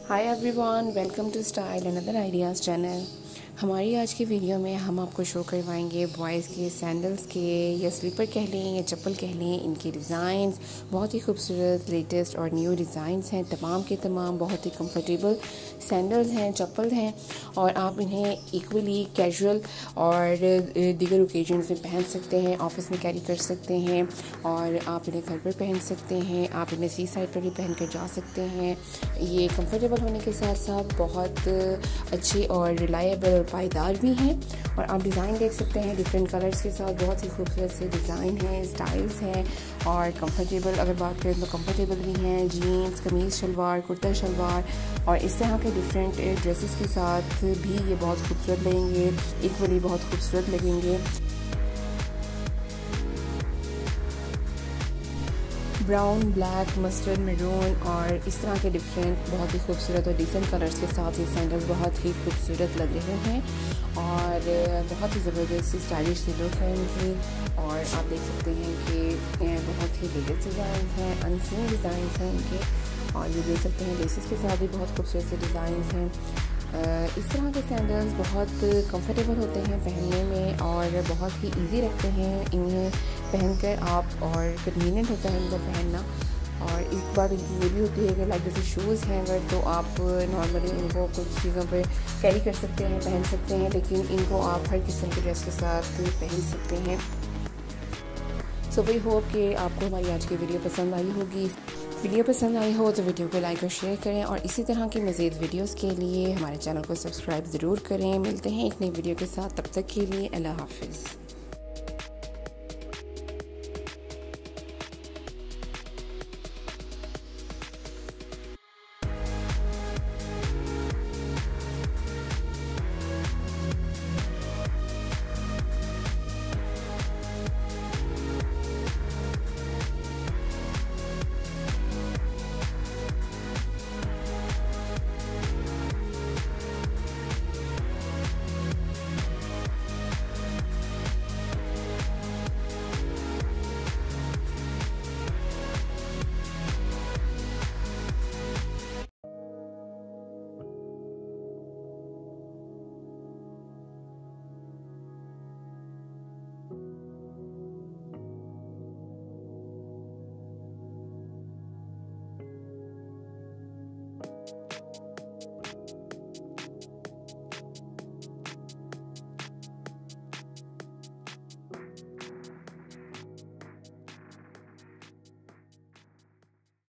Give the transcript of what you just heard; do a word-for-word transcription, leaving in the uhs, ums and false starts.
Hi everyone, welcome to style another ideas channel. हमारी आज की वीडियो में हम आपको शो करवाएंगे बॉयज़ के सैंडल्स के या स्लीपर कह लें या चप्पल कह लें। इनके डिज़ाइंस बहुत ही खूबसूरत लेटेस्ट और न्यू डिज़ाइंस हैं। तमाम के तमाम बहुत ही कंफर्टेबल सैंडल्स हैं, चप्पल हैं और आप इन्हें इक्वली कैजुअल और दीगर ओकेजन्स में पहन सकते हैं। ऑफिस में कैरी कर सकते हैं और आप इन्हें घर पर पहन सकते हैं। आप इन्हें सी साइड पर भी पहन कर जा सकते हैं। ये कंफर्टेबल होने के साथ साथ बहुत अच्छे और रिलायबल और पायदार भी हैं। और आप डिज़ाइन देख सकते हैं डिफरेंट कलर्स के साथ, बहुत ही खूबसूरत से डिज़ाइन हैं, स्टाइल्स हैं और कंफर्टेबल अगर बात करें तो कंफर्टेबल भी हैं। जीन्स, कमीज़ शलवार, कुर्ता शलवार और इस तरह के डिफरेंट ड्रेसेस के साथ भी ये बहुत खूबसूरत लगेंगे, इक्वली बहुत खूबसूरत लगेंगे। ब्राउन, ब्लैक, मस्टर्ड, मैरून और इस तरह के डिफरेंट बहुत ही खूबसूरत और डिसेंट कलर्स के साथ ये सैंडल्स बहुत ही खूबसूरत लग रहे हैं और बहुत ही ज़बरदस्त स्टाइलिश सी लुक है इनकी। और आप देख सकते हैं कि बहुत ही लेटेस्ट डिज़ाइन हैं, अनसीन डिज़ाइन हैं इनके। और ये देख सकते हैं लेसेस के साथ भी बहुत खूबसूरत से डिज़ाइन हैं। इस तरह के सैंडल्स बहुत कंफर्टेबल होते हैं पहनने में और बहुत ही इजी रहते हैं इन्हें पहनकर आप, और कन्वीनियंट होता है इनको पहनना। और एक बात इनकी ये भी होती है कि लाइक जैसे शूज़ हैं अगर तो आप नॉर्मली इनको कुछ चीज़ों पे कैरी कर सकते हैं, पहन सकते हैं, लेकिन इनको आप हर किस्म के ड्रेस के साथ पहन सकते हैं। सो वी होप कि आपको हमारी आज की वीडियो पसंद आई होगी। वीडियो पसंद आई हो तो वीडियो को लाइक और शेयर करें और इसी तरह की मज़ीद वीडियोस के लिए हमारे चैनल को सब्सक्राइब ज़रूर करें। मिलते हैं एक नई वीडियो के साथ, तब तक के लिए अल्लाह हाफ़िज़।